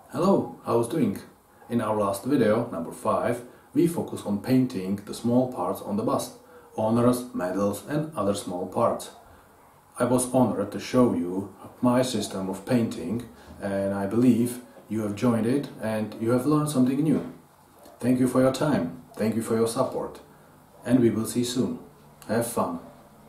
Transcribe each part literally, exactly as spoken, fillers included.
Hello, how's doing? In our last video, number five, we focus on painting the small parts on the bust, honors, medals and other small parts. I was honored to show you my system of painting and I believe you have joined it and you have learned something new. Thank you for your time, thank you for your support, and we will see soon. Have fun!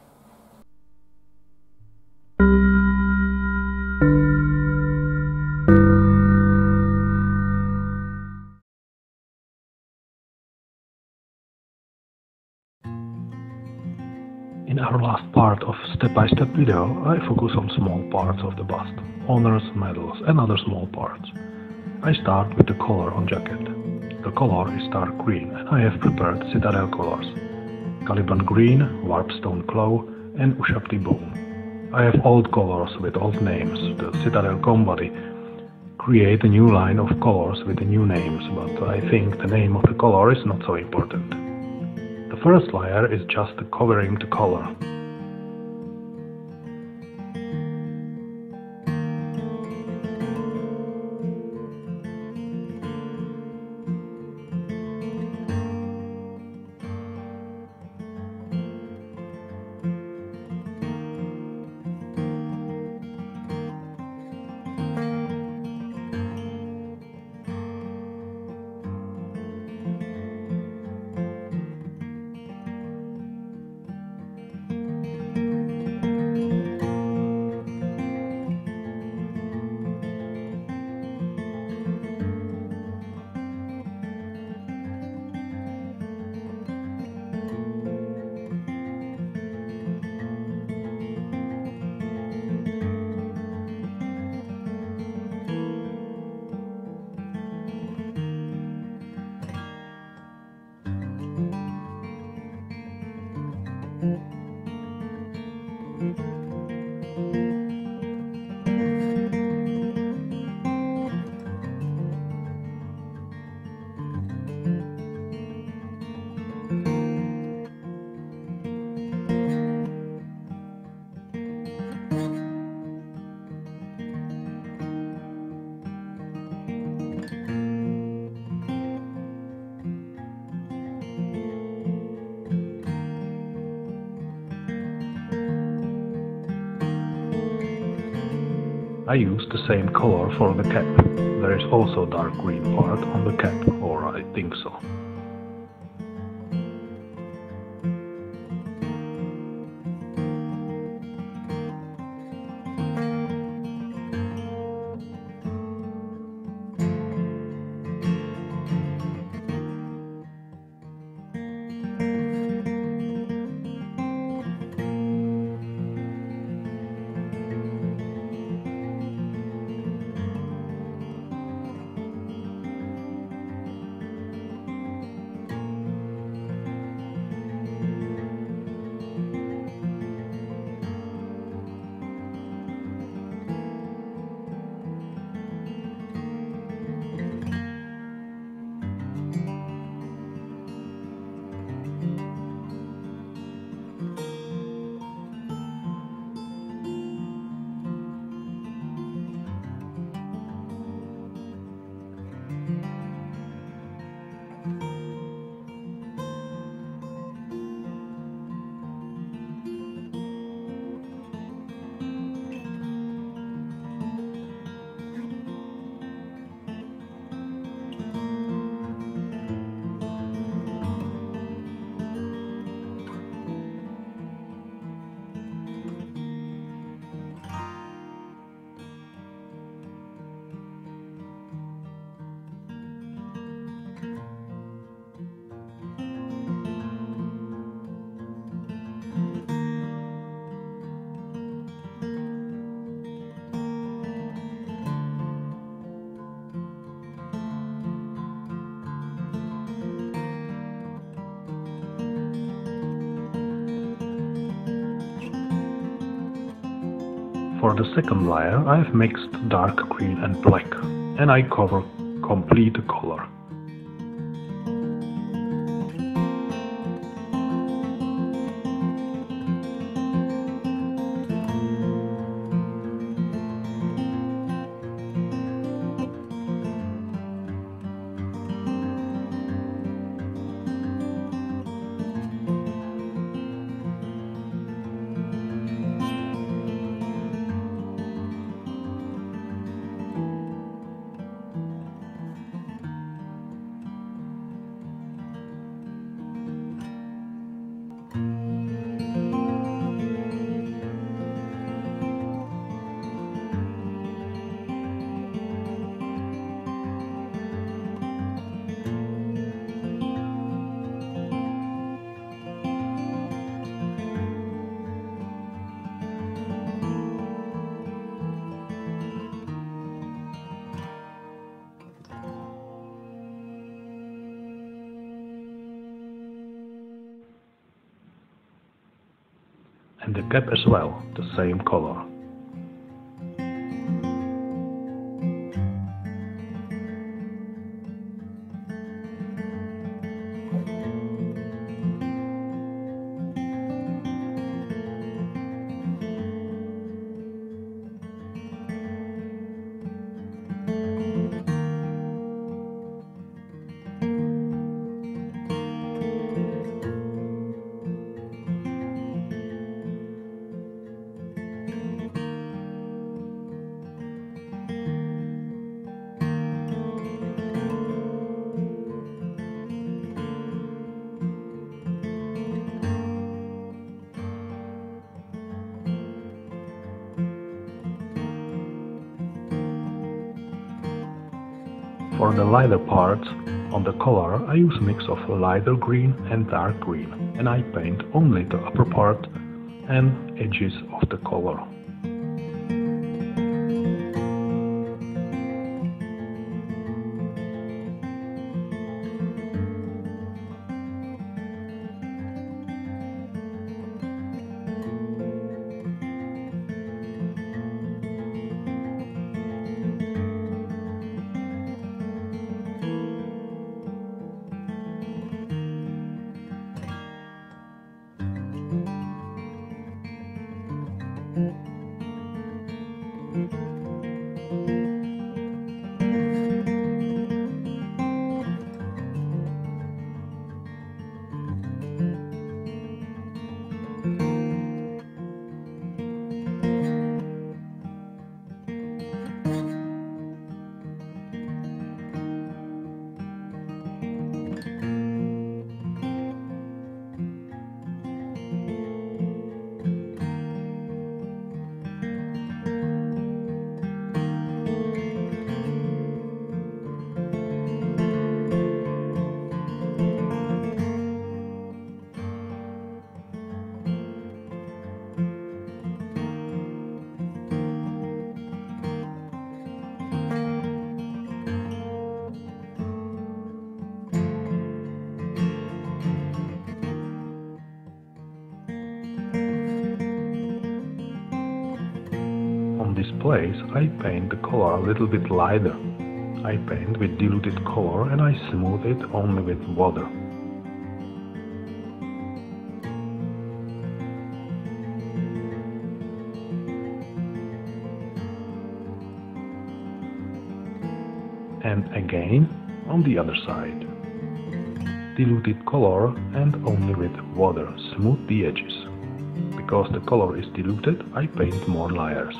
In our last part of step-by-step video, I focus on small parts of the bust, honors, medals and other small parts. I start with the color on jacket. The color is dark green and I have prepared citadel colors: Caliban green, warpstone claw and Ushabti bone. I have old colors with old names. The citadel comb body create a new line of colors with the new names, but I think the name of the color is not so important. The first layer is just covering the color. I use the same color for the cap. There is also dark green part on the cap, or I think so. For the second layer I have mixed dark green and black, and I cover complete color. and the cap as well, the same color. For the lighter parts on the collar I use a mix of lighter green and dark green, and I paint only the upper part and edges of the collar. On this place I paint the color a little bit lighter. I paint with diluted color and I smooth it only with water. And again on the other side. Diluted color and only with water smooth the edges. Because the color is diluted, I paint more layers.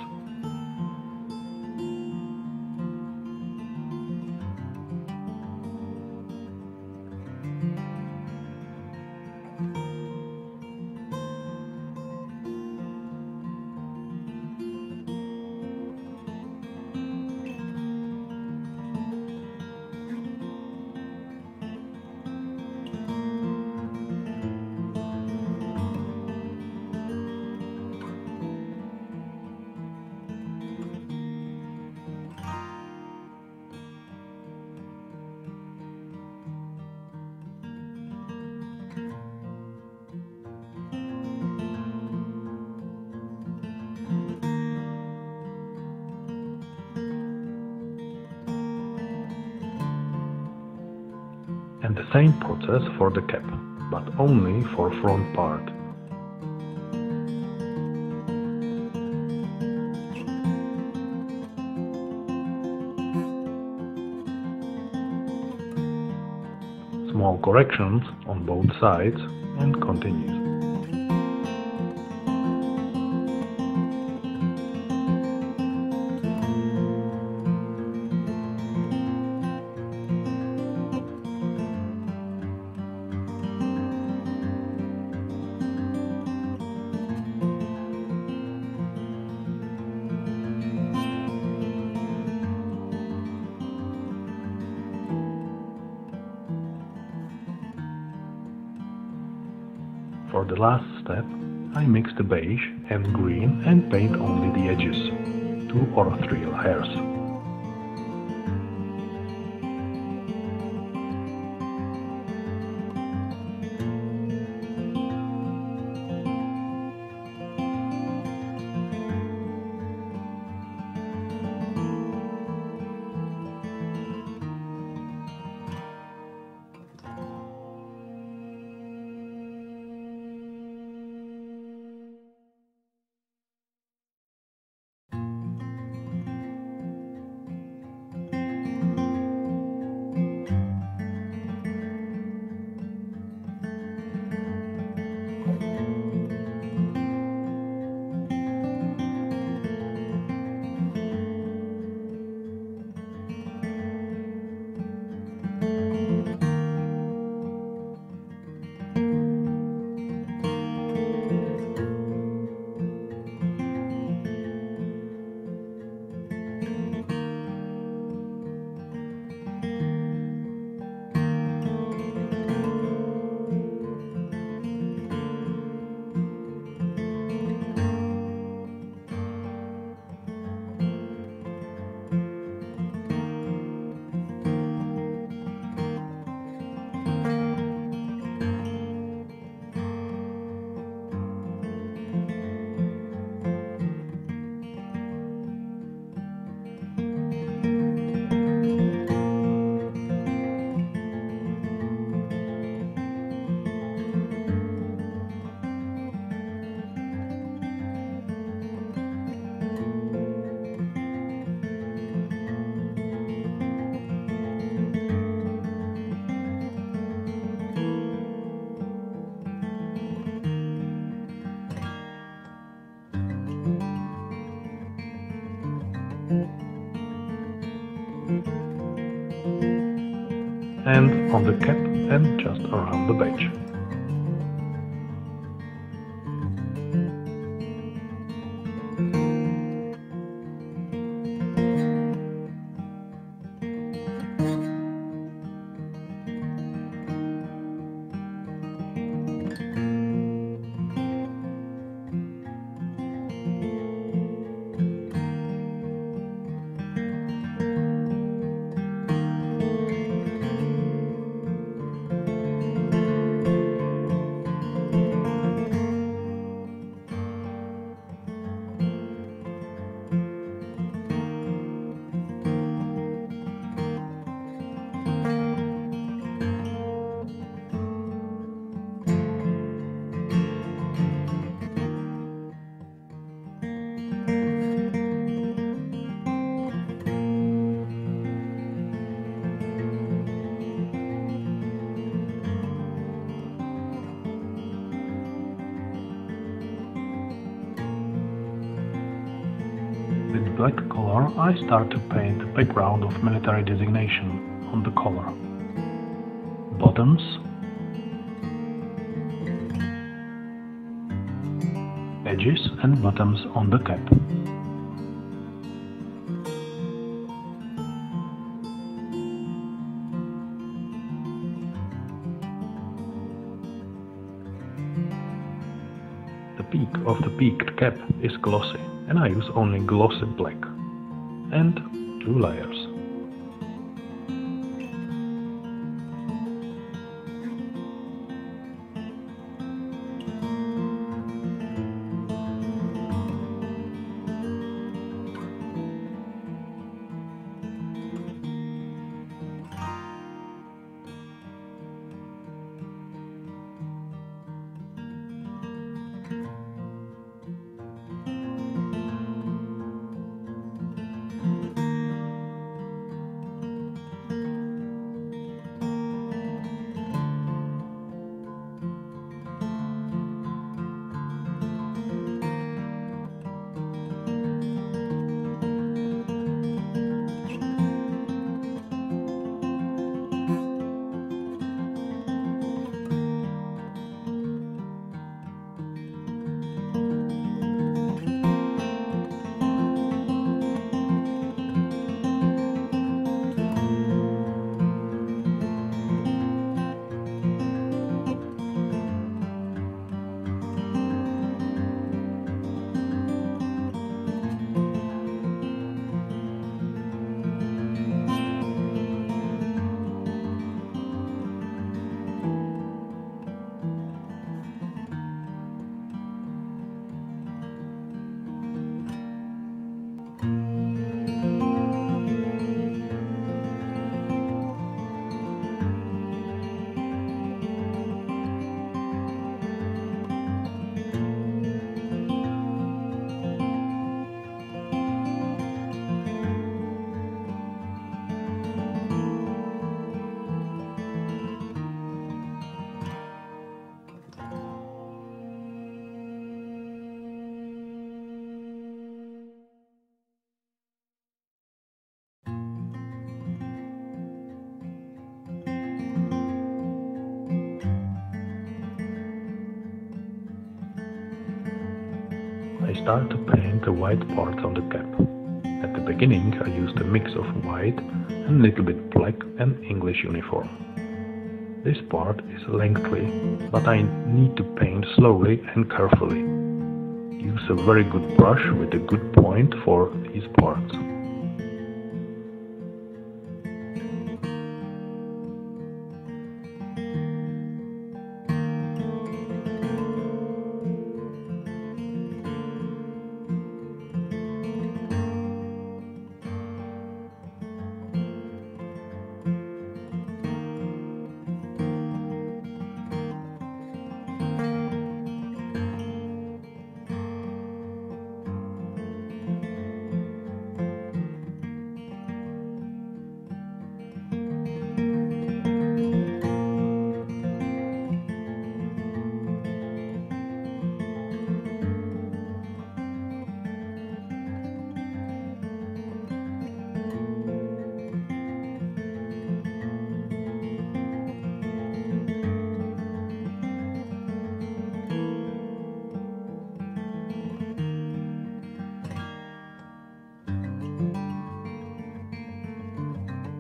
And the same process for the cap, but only for front part. Small corrections on both sides and continue. For the last step, I mix the beige and green and paint only the edges, two or three layers. and on the cap and just around the badge. With black color, I start to paint the background of military designation on the collar. Bottoms, edges and bottoms on the cap. The peak of the peaked cap is glossy, and I use only glossy black, and two layers. I start to paint the white parts on the cap. At the beginning I used a mix of white and a little bit black and English uniform. This part is lengthy, but I need to paint slowly and carefully. Use a very good brush with a good point for these parts.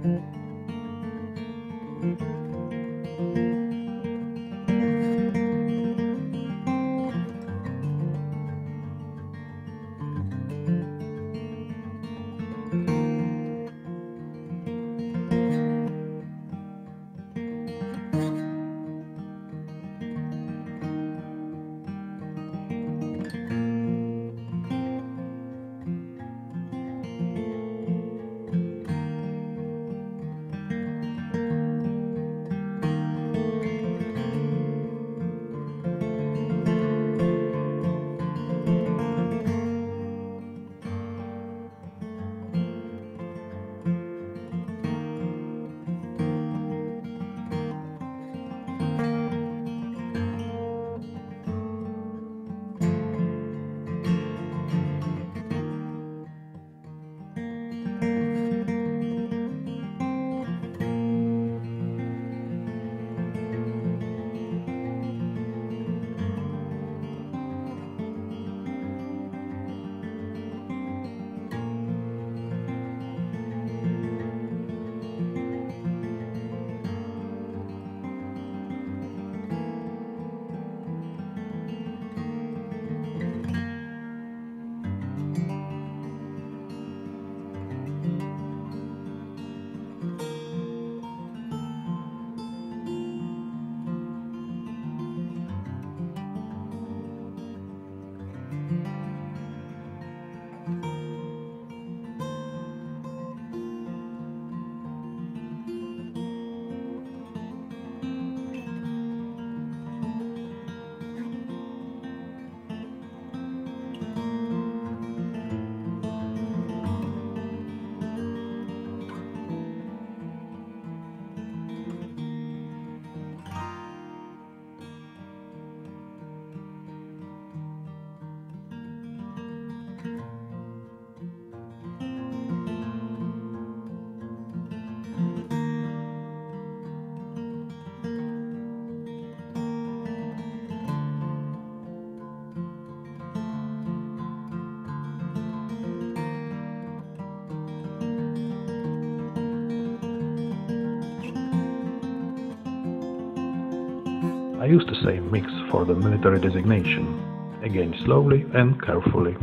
I use the same mix for the military designation, again slowly and carefully.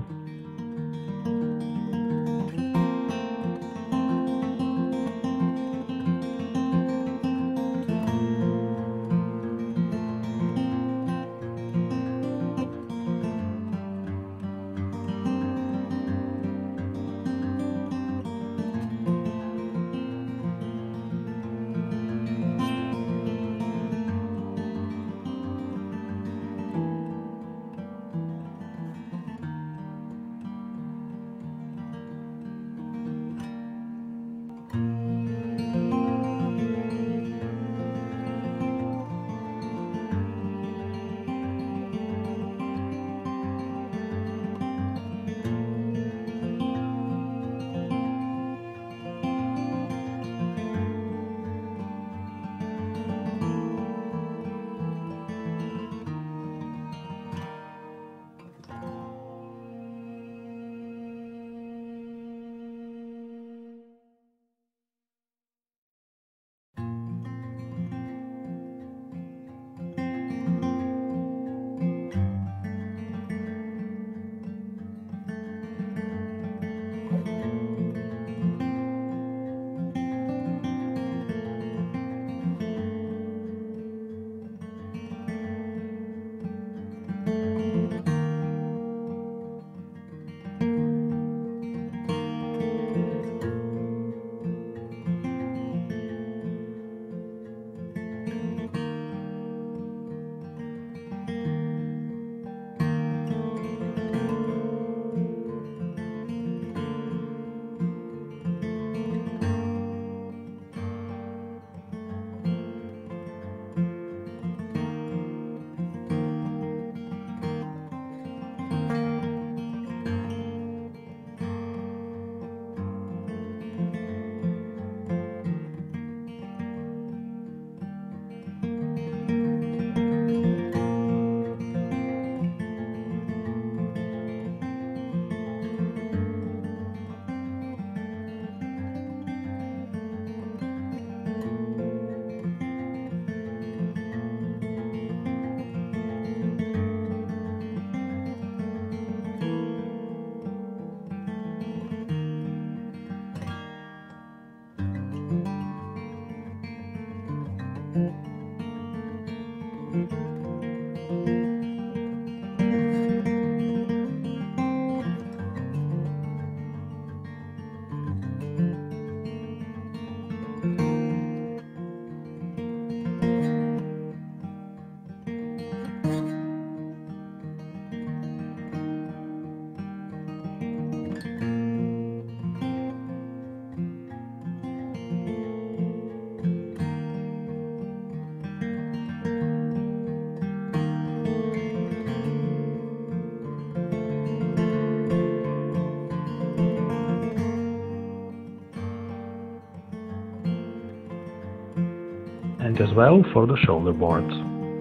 And as well for the shoulder boards.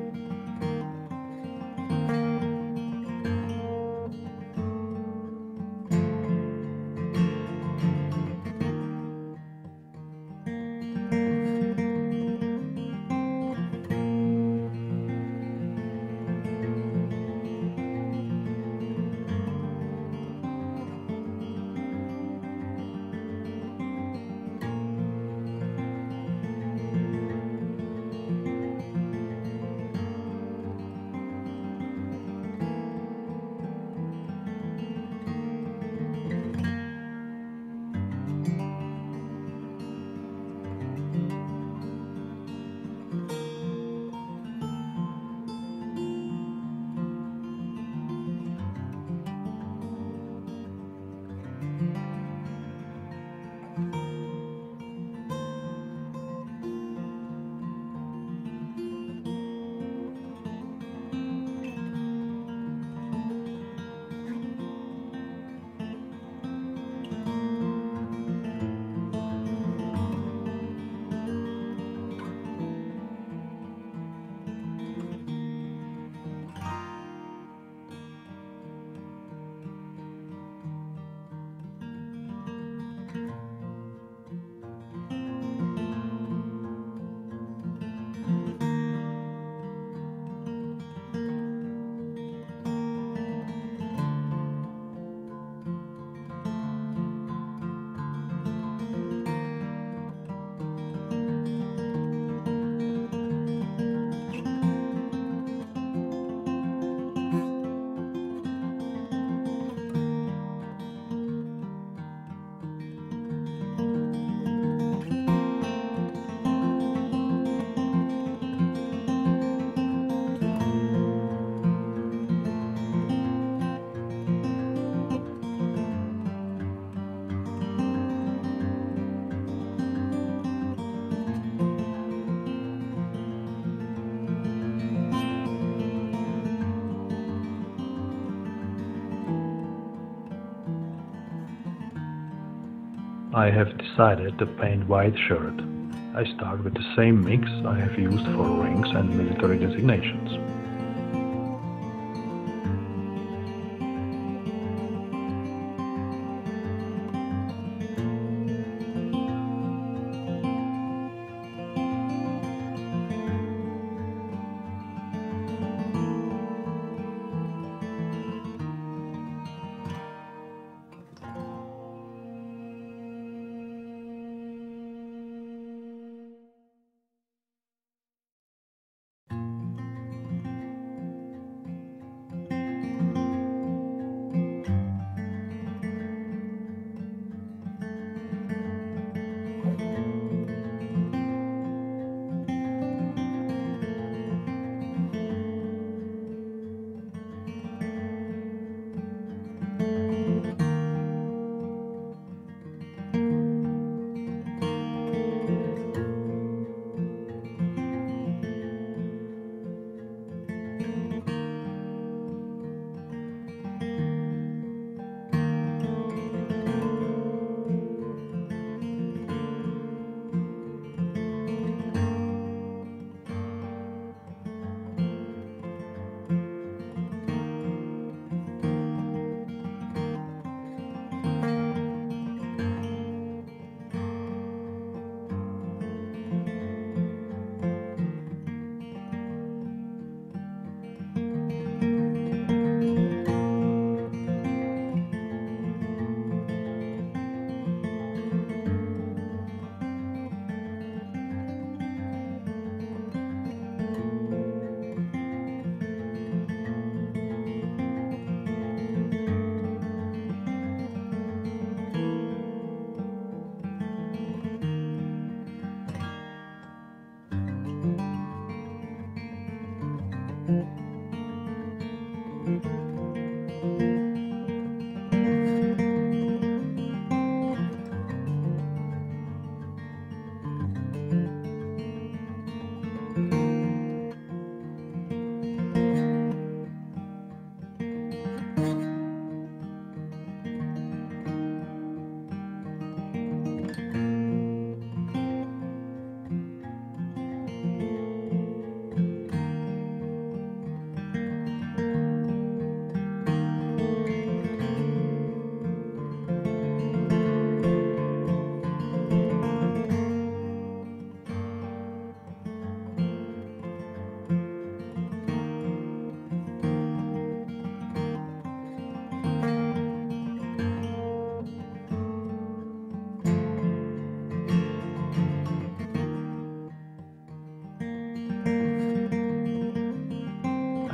I have decided to paint white shirt. I start with the same mix I have used for rings and military designations.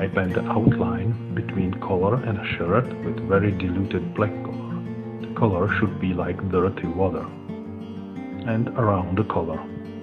I paint the outline between collar and a shirt with very diluted black color. The color should be like dirty water. And around the collar.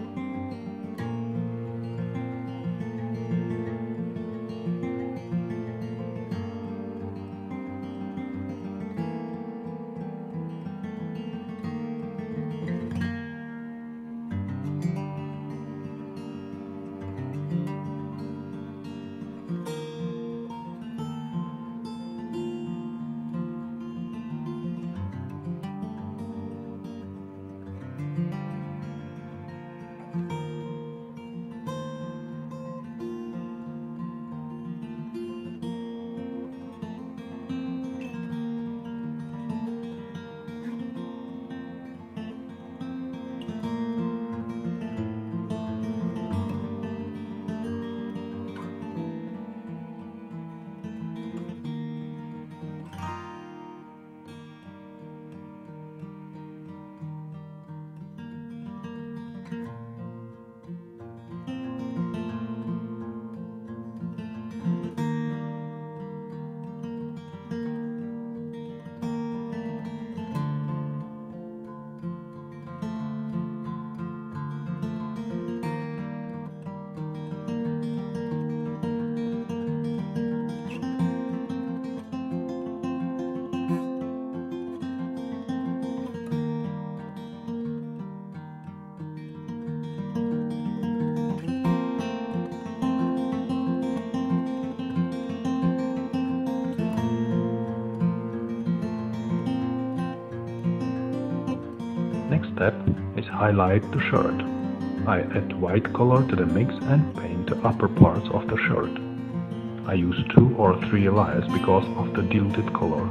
Next step is highlight the shirt. I add white color to the mix and paint the upper parts of the shirt. I use two or three layers because of the diluted color.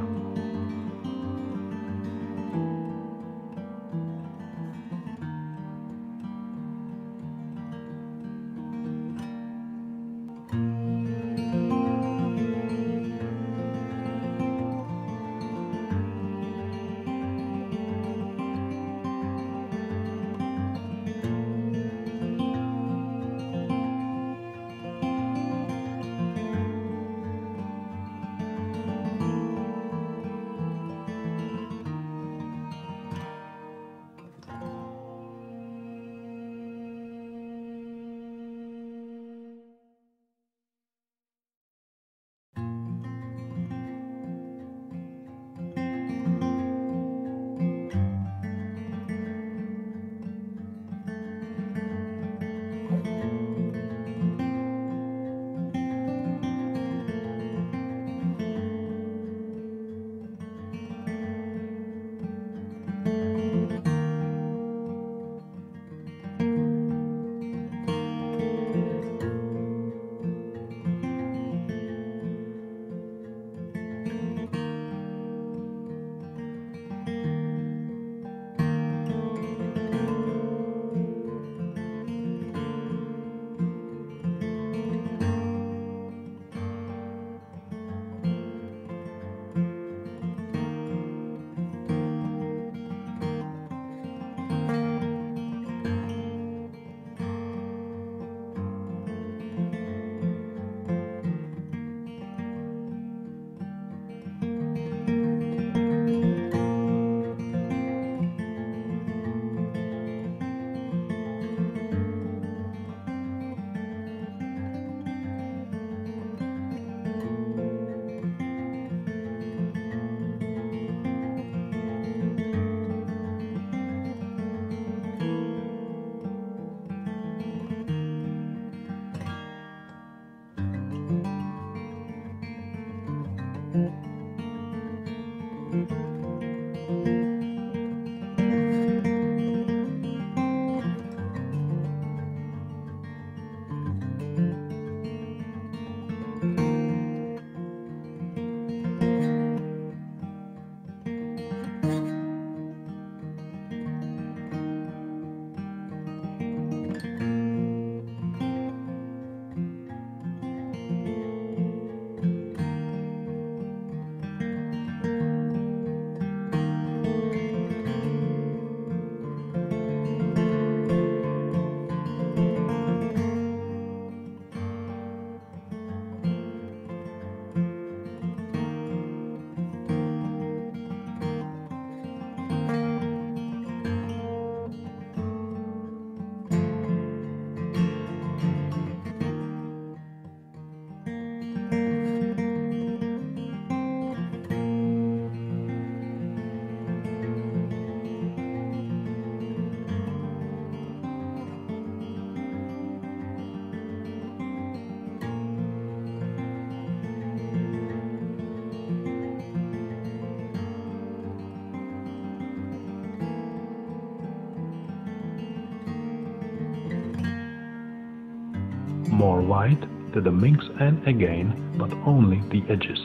more white to the mix and again, but only the edges.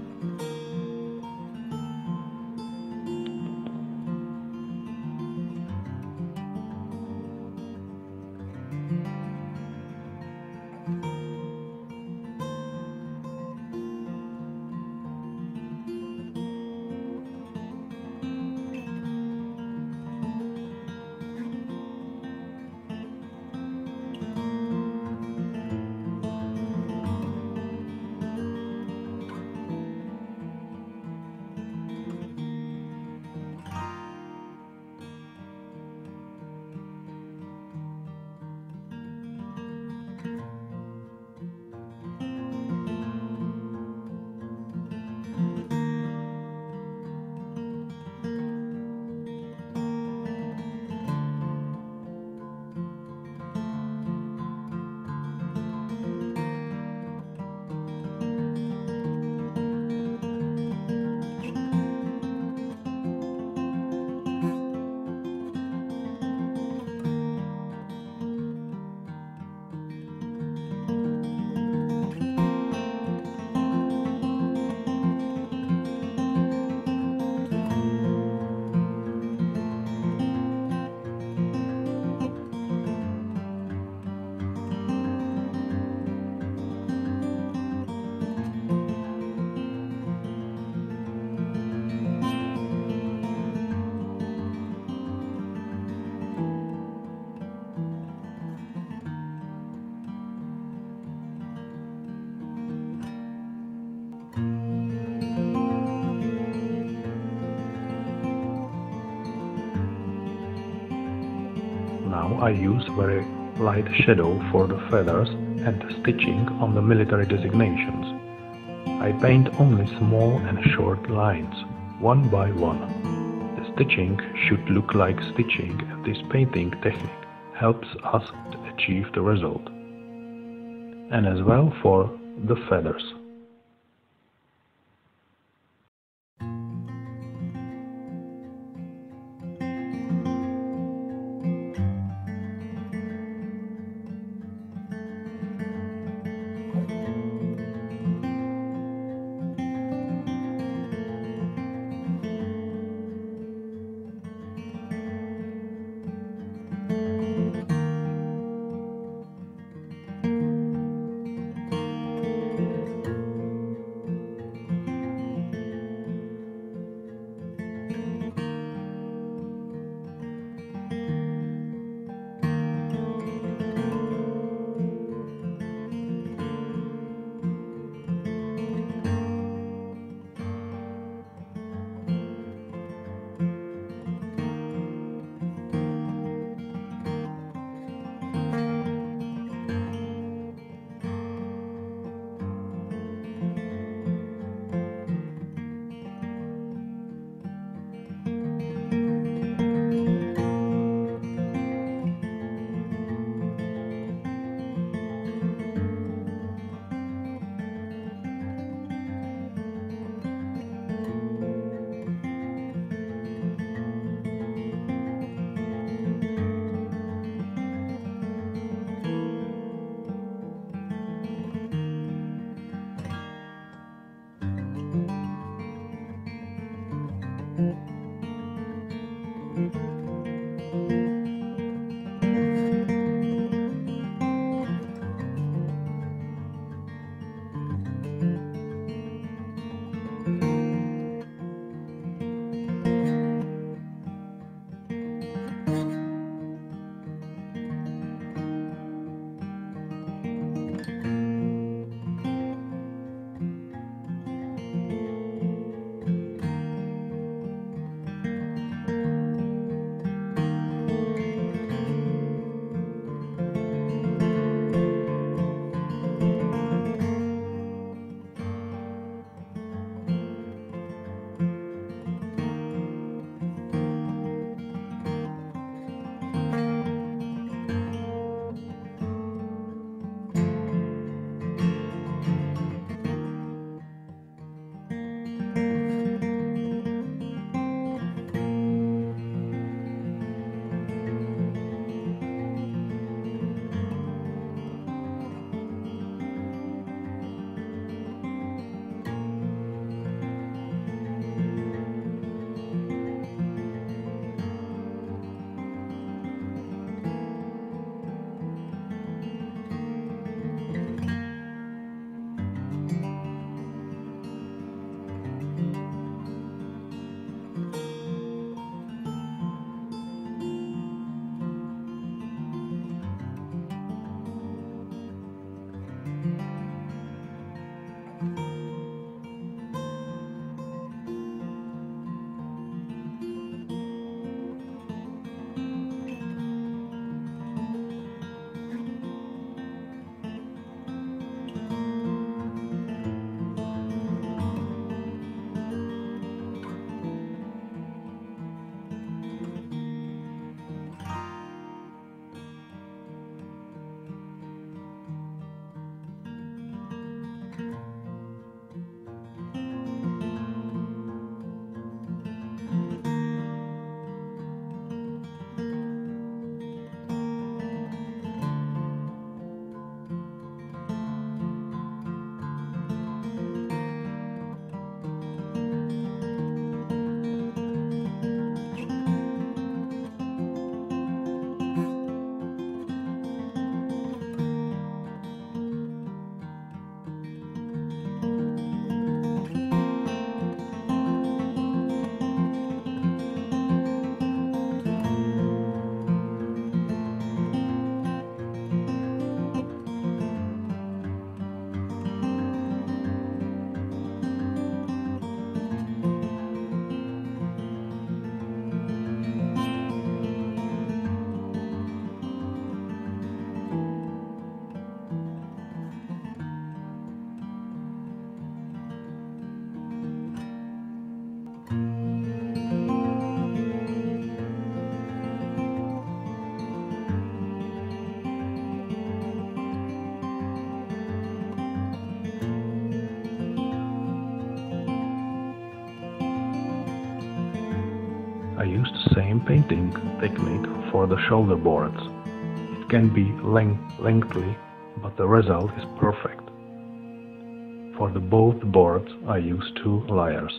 Now I use very light shadow for the feathers and stitching on the military designations. I paint only small and short lines, one by one. The stitching should look like stitching, and this painting technique helps us to achieve the result. And as well for the feathers. same painting technique for the shoulder boards. It can be length lengthy, but the result is perfect. For the both boards I use two layers.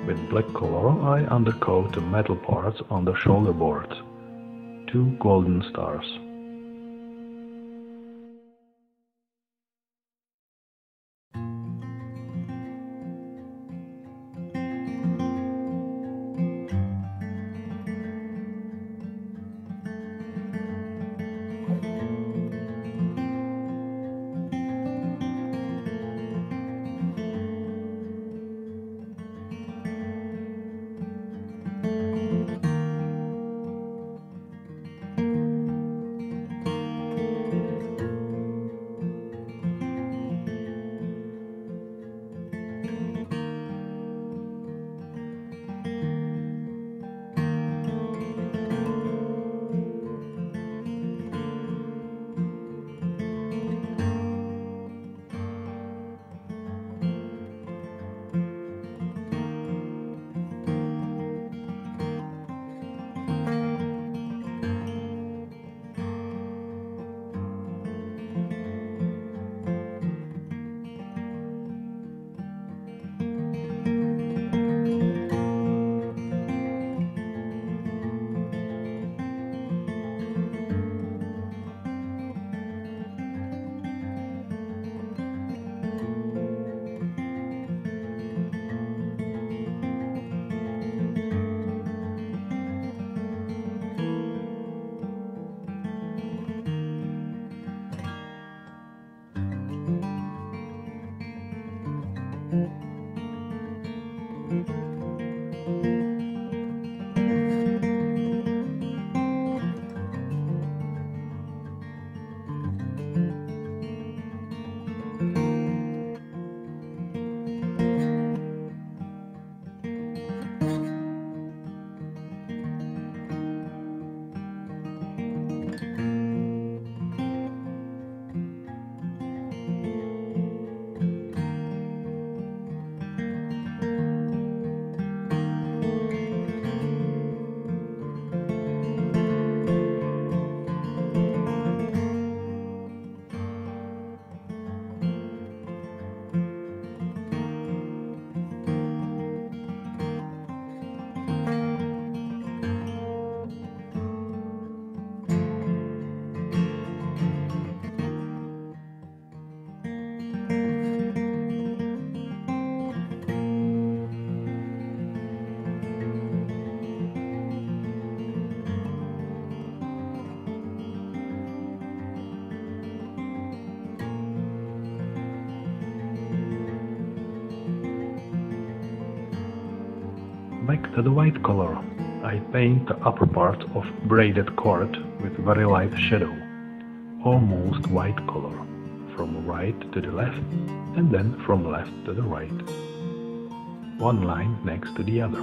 With black color I undercoat the metal parts on the shoulder board. Two golden stars. Back to the white color, I paint the upper part of braided cord with very light shadow, almost white color, from right to the left and then from left to the right, one line next to the other.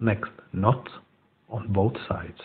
Next, knots on both sides.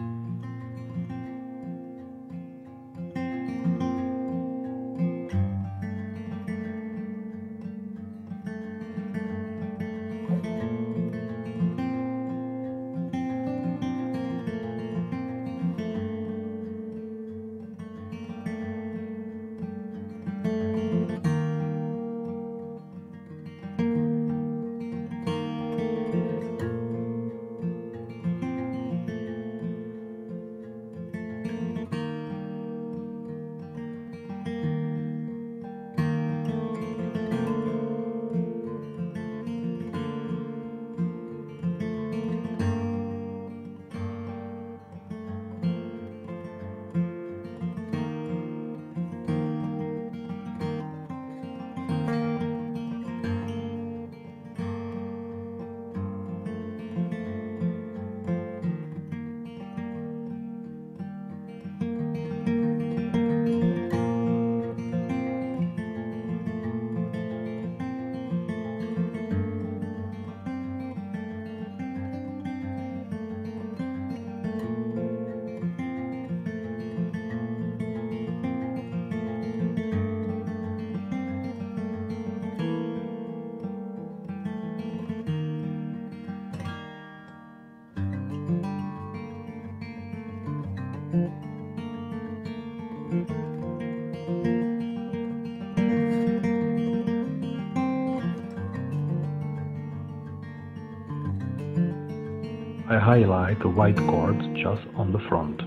I highlight the white cords just on the front.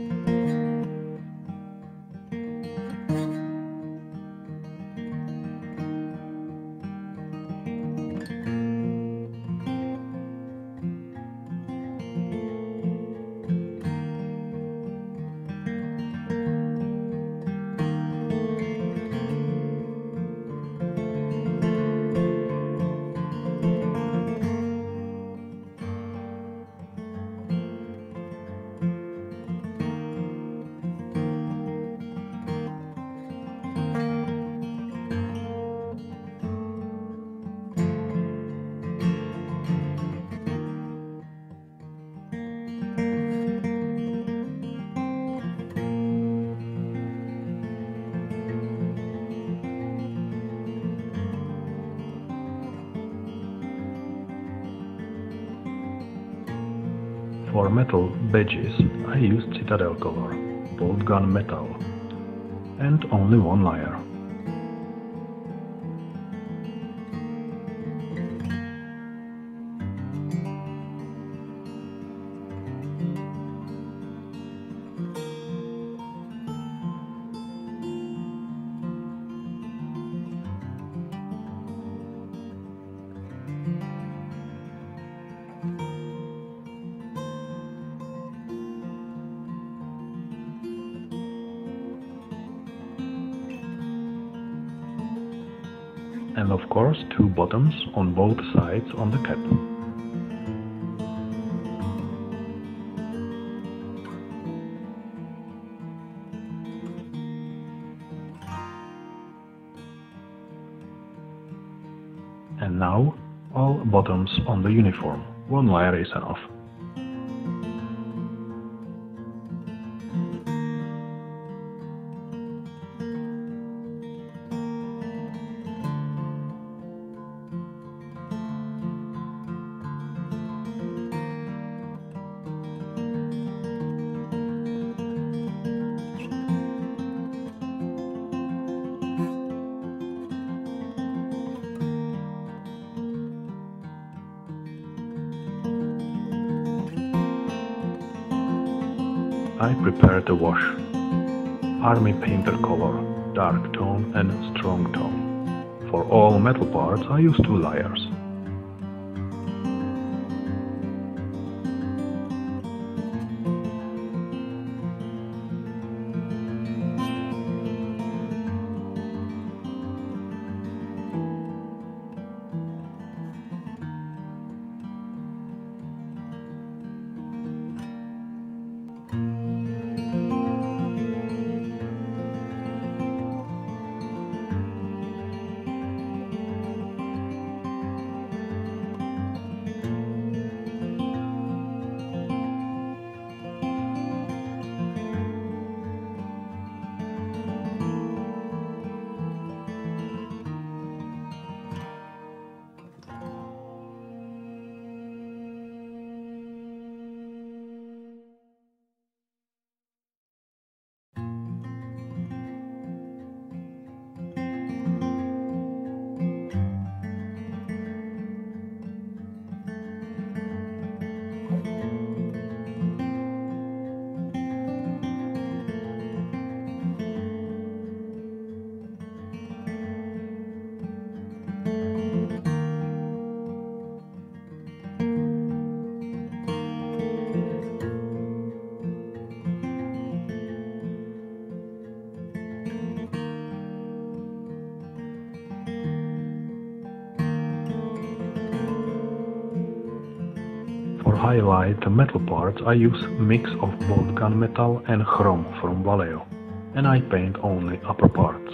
For metal badges, I used Citadel color, bolt gun metal, and only one layer. And of course two bottoms on both sides on the cap. And now all bottoms on the uniform. One layer is enough. I prepared the wash. Army painter color, dark tone and strong tone. For all metal parts I use two layers. For highlight metal parts I use mix of both gunmetal and chrome from Vallejo, and I paint only upper parts.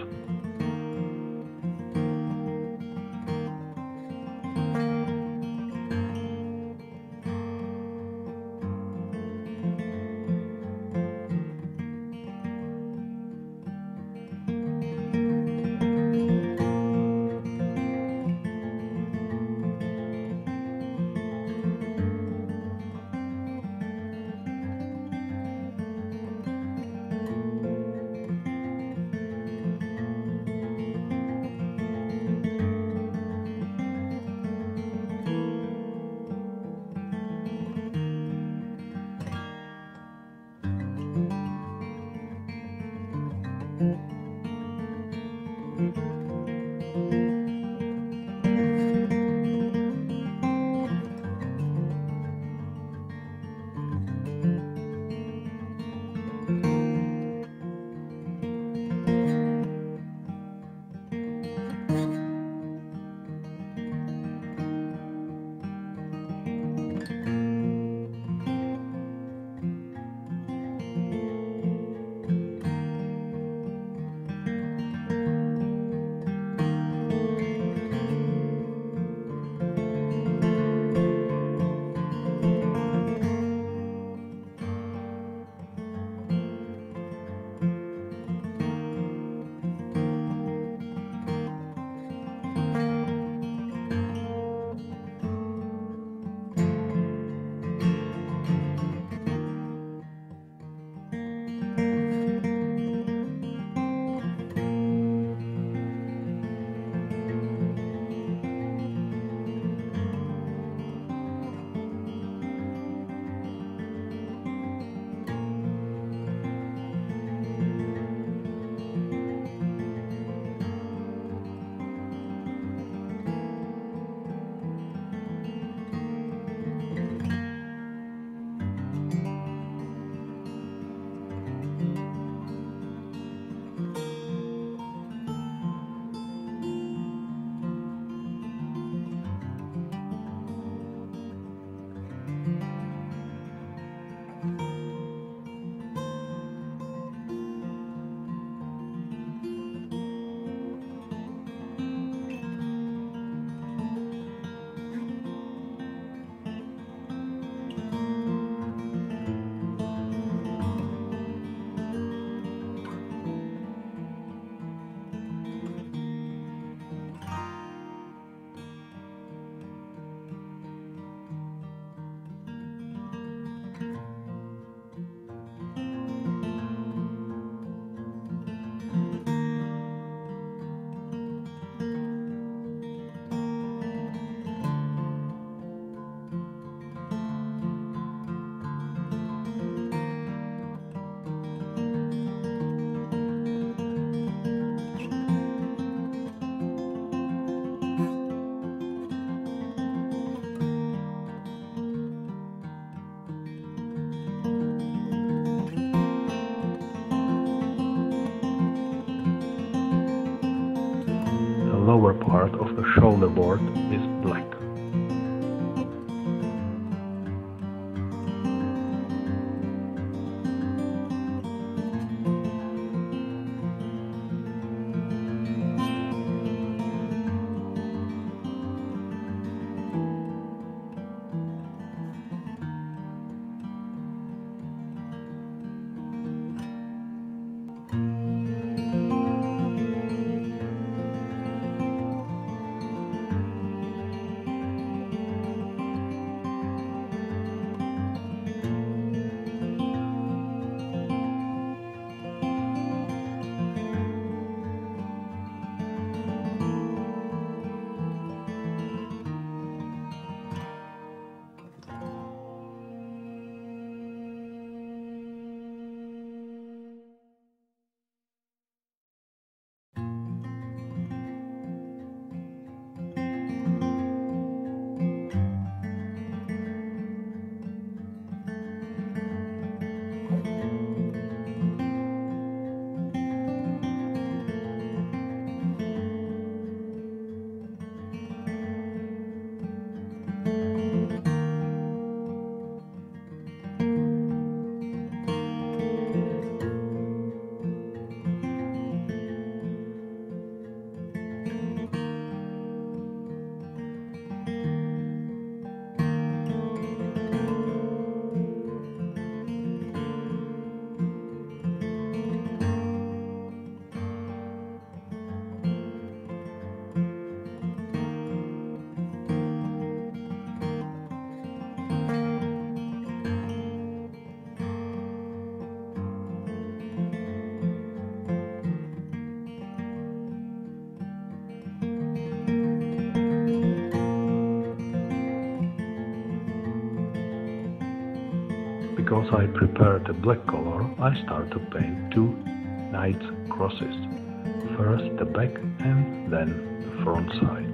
Lower part of the shoulder board is black. because I prepared a black color, I start to paint two knight's crosses. First the back and then the front side.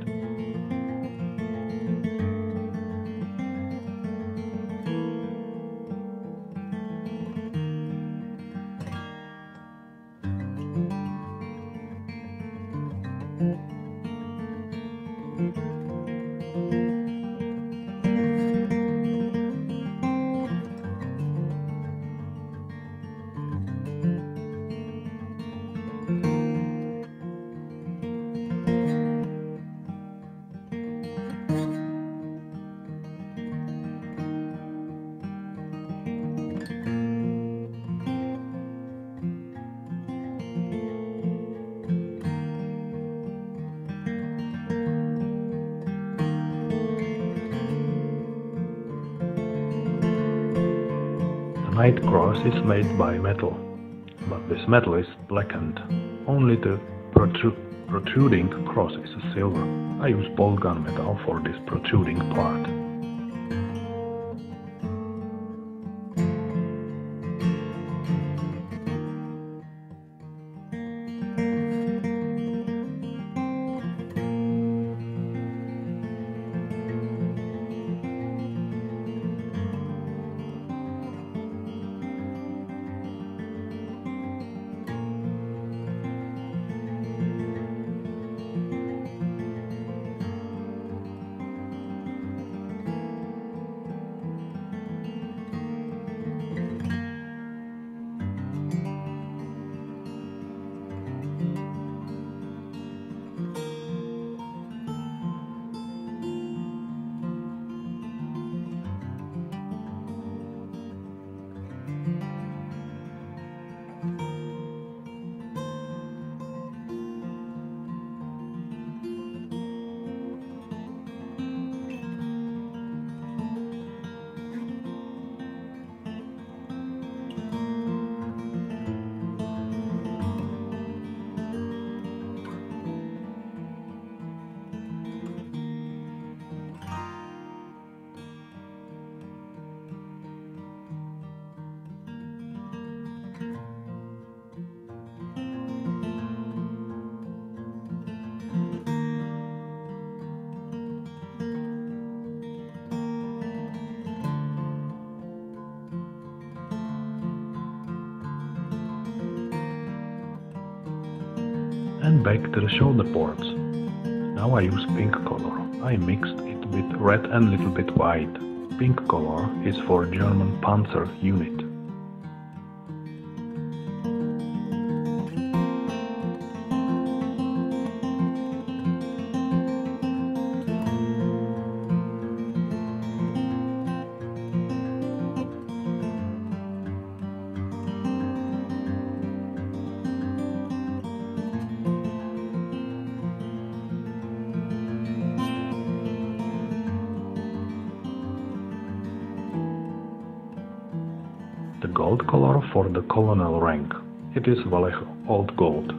The knight cross is made by metal, but this metal is blackened. Only the protru protruding cross is silver. I use bolt gunmetal for this protruding part. And back to the shoulder boards. Now I use pink color. I mixed it with red and little bit white. Pink color is for German Panzer unit. The gold color for the colonel rank. It is Vallejo Old Gold.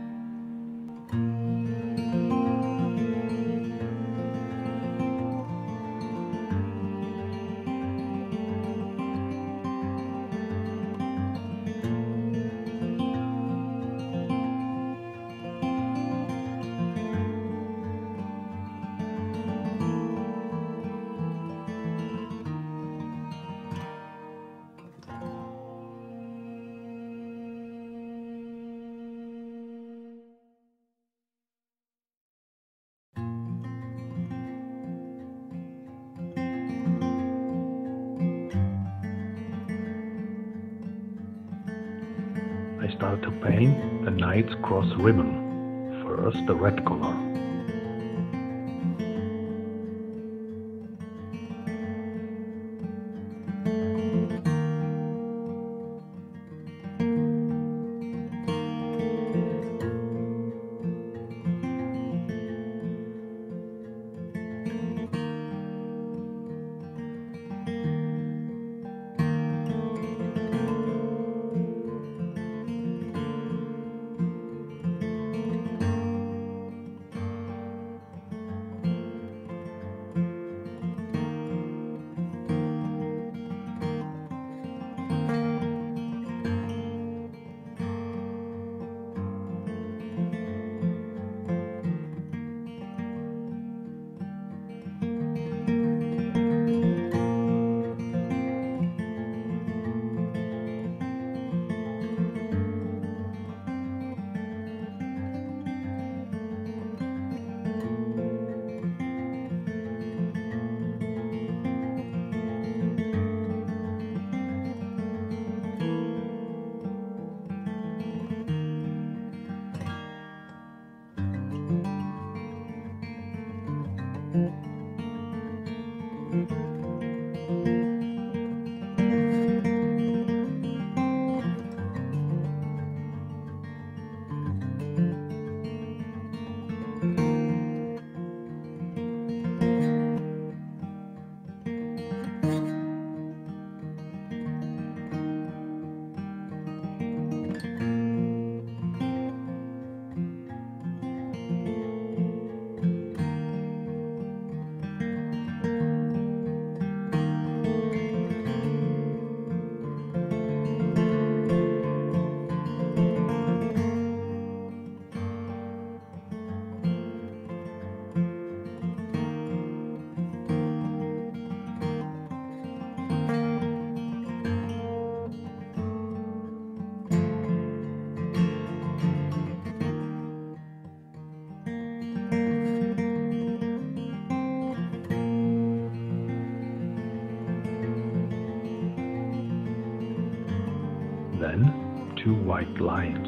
I start to paint the Knight's Cross ribbon. First the red color. then two white lines.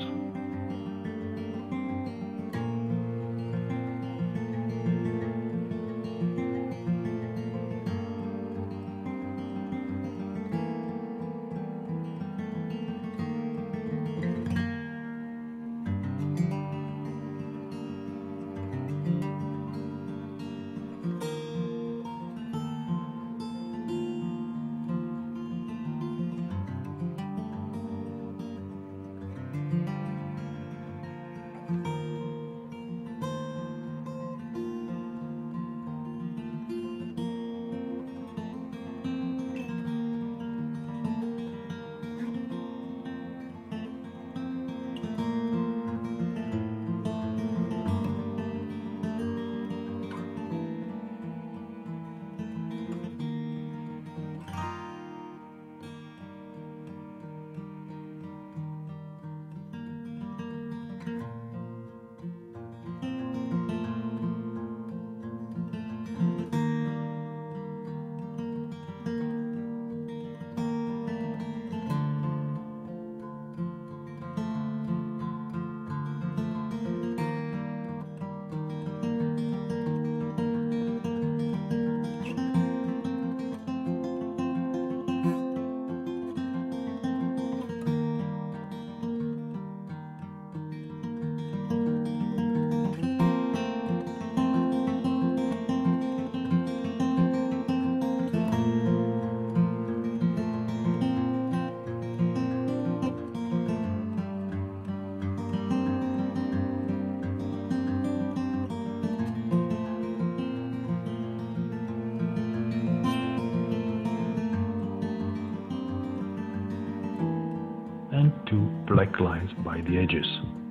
And two black lines by the edges.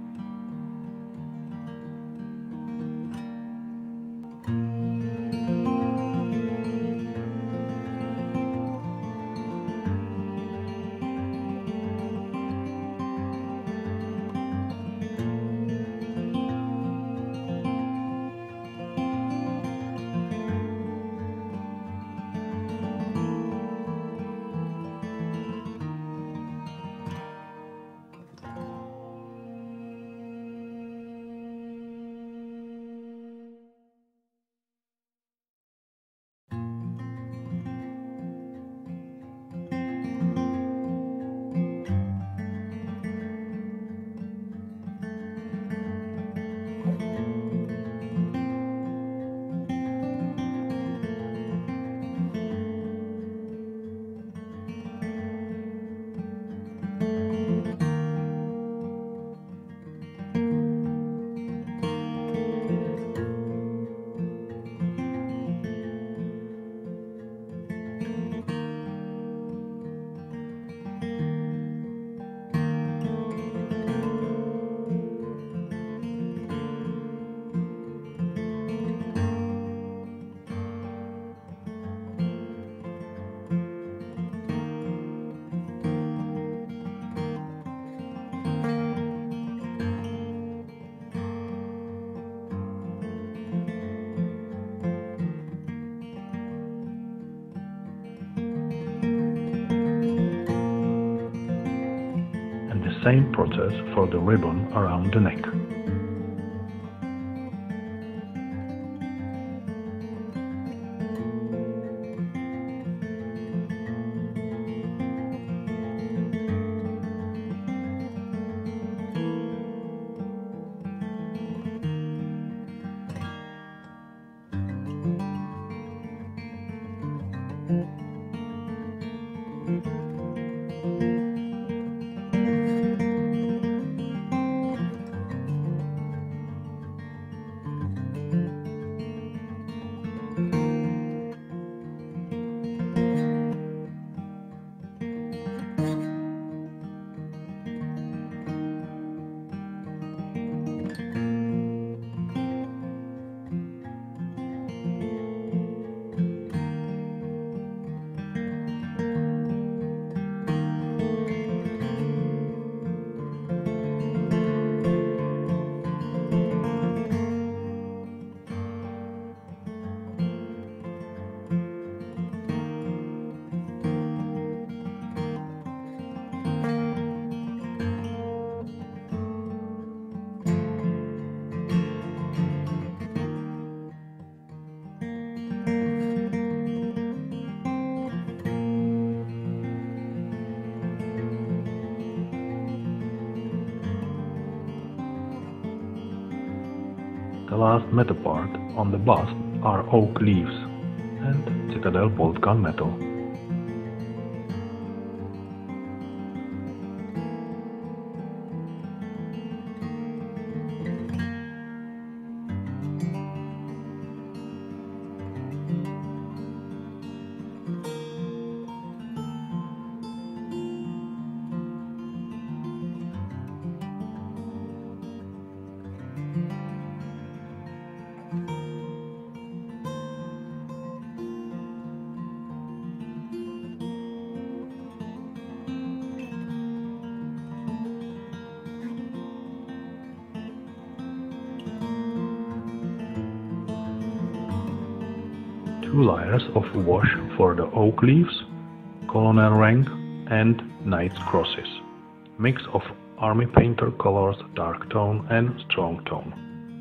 Same process for the ribbon around the neck. last metal part on the bust are oak leaves and citadel bolt gun metal. Two layers of wash for the oak leaves, colonel rank and knight's crosses. Mix of army painter colors dark tone and strong tone.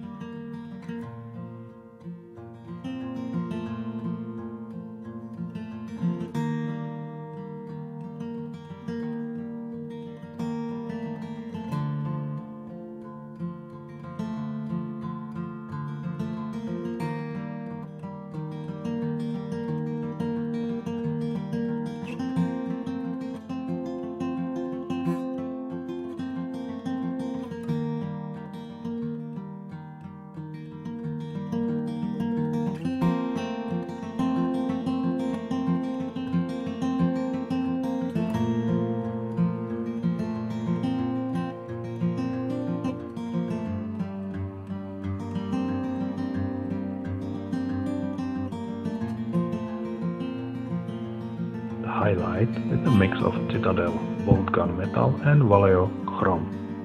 Highlight with a mix of citadel bolt gun metal and Vallejo chrome.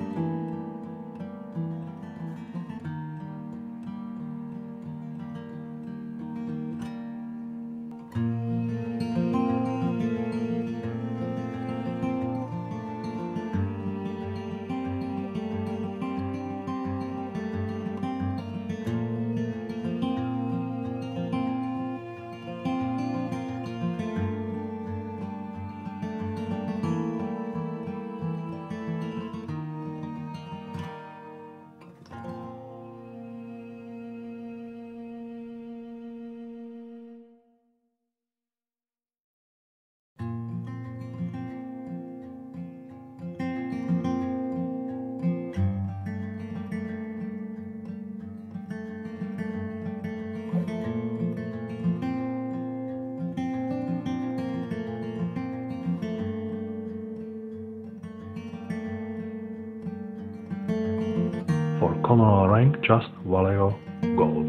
For colonel rank, just Vallejo gold.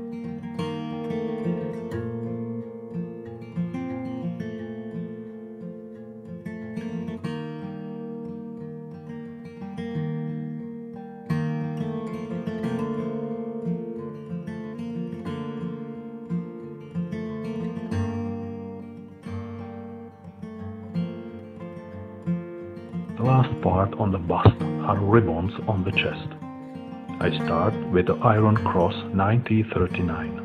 The last part on the bust are ribbons on the chest. I start with the Iron Cross ninety thirty-nine.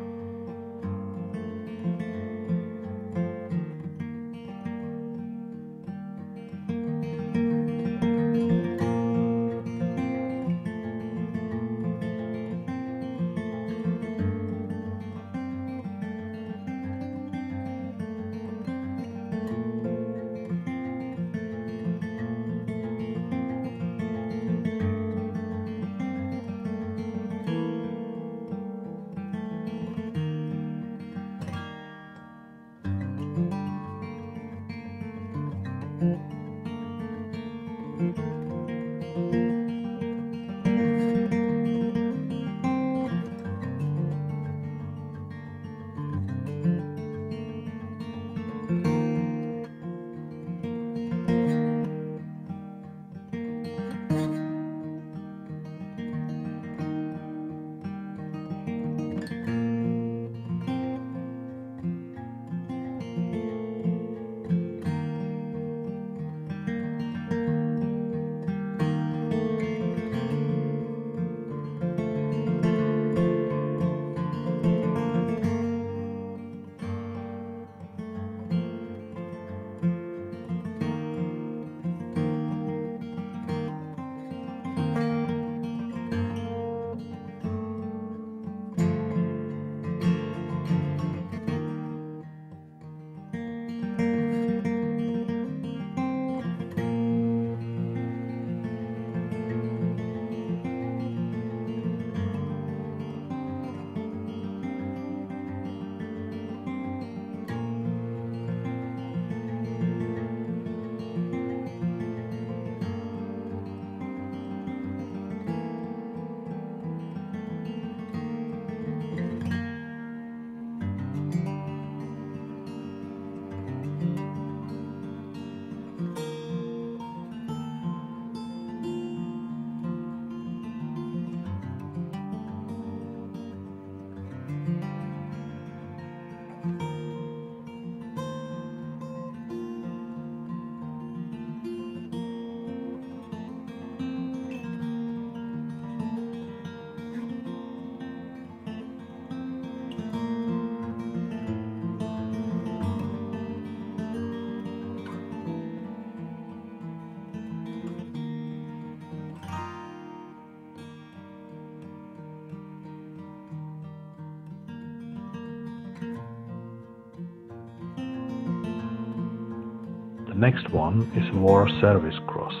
The next one is War Service Cross.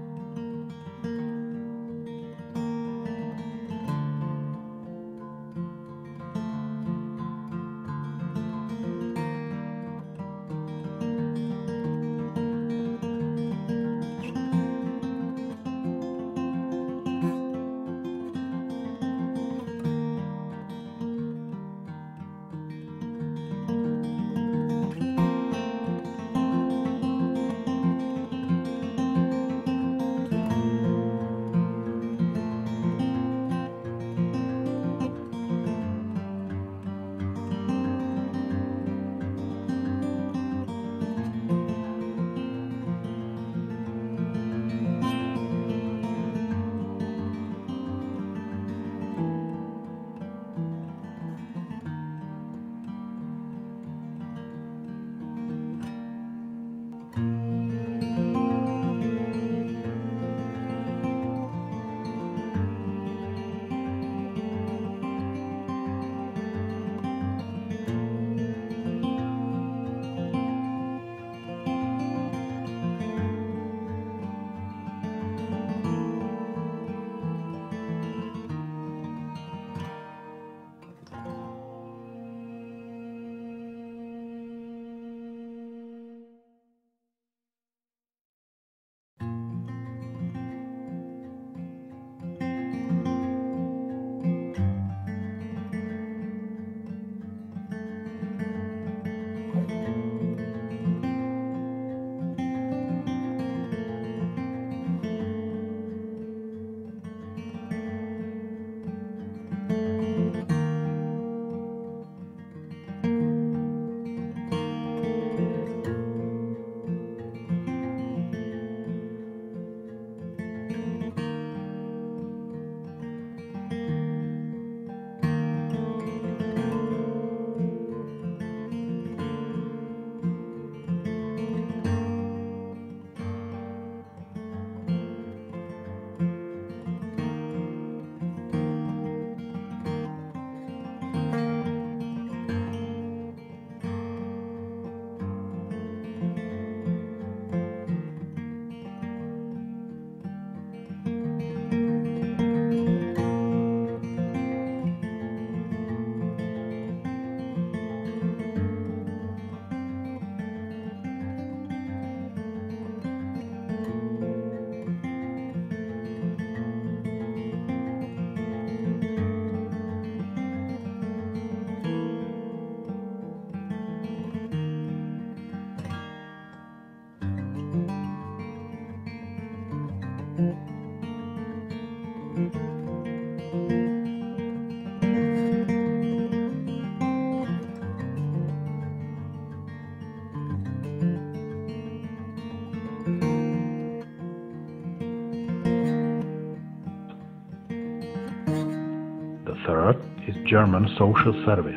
The third is German social service.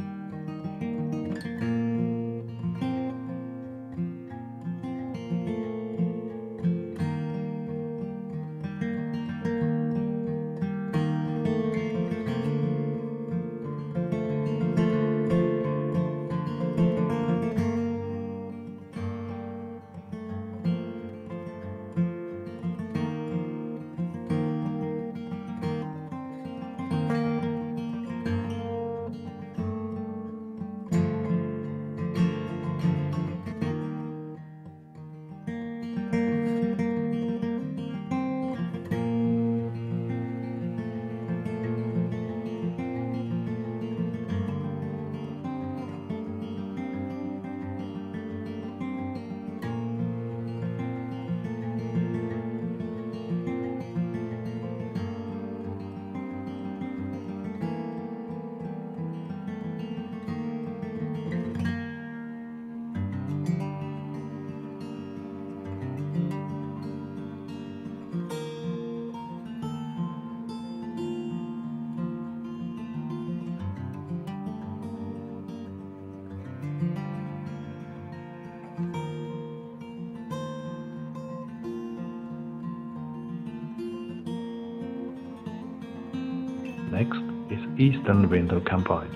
Next is Eastern Winter Campaign.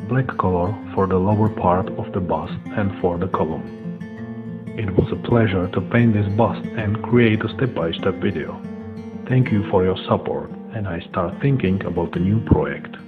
black color for the lower part of the bust and for the column. It was a pleasure to paint this bust and create a step-by-step video. Thank you for your support, and I start thinking about a new project.